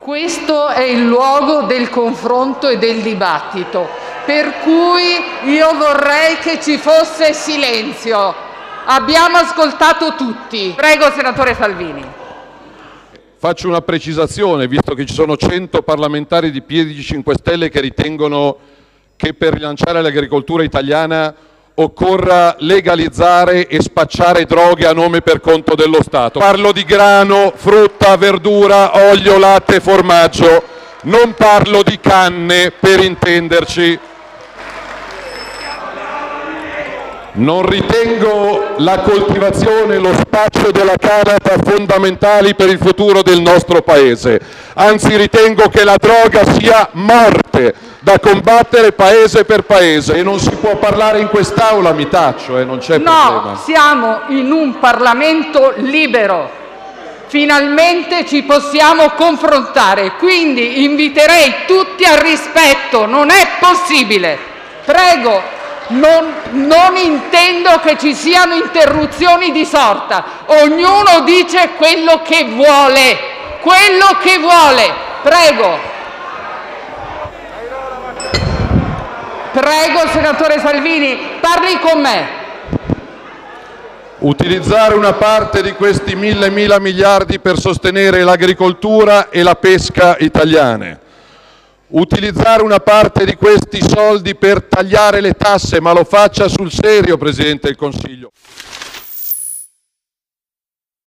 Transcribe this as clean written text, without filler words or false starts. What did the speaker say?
Questo è il luogo del confronto e del dibattito, per cui io vorrei che ci fosse silenzio. Abbiamo ascoltato tutti. Prego, senatore Salvini. Faccio una precisazione, visto che ci sono 100 parlamentari di Piedi 5 Stelle che ritengono che per rilanciare l'agricoltura italiana occorra legalizzare e spacciare droghe a nome per conto dello Stato. Parlo di grano, frutta, verdura, olio, latte e formaggio. Non parlo di canne, per intenderci. Non ritengo la coltivazione e lo spaccio della canapa fondamentali per il futuro del nostro Paese. Anzi, ritengo che la droga sia morte da combattere paese per paese. E non si può parlare in quest'Aula, mi taccio, non c'è problema. No, siamo in un Parlamento libero. Finalmente ci possiamo confrontare, quindi inviterei tutti al rispetto. Non è possibile. Prego. Non intendo che ci siano interruzioni di sorta. Ognuno dice quello che vuole. Quello che vuole. Prego. Prego, senatore Salvini, parli con me. Utilizzare una parte di questi mille miliardi per sostenere l'agricoltura e la pesca italiane. Utilizzare una parte di questi soldi per tagliare le tasse, ma lo faccia sul serio, Presidente del Consiglio.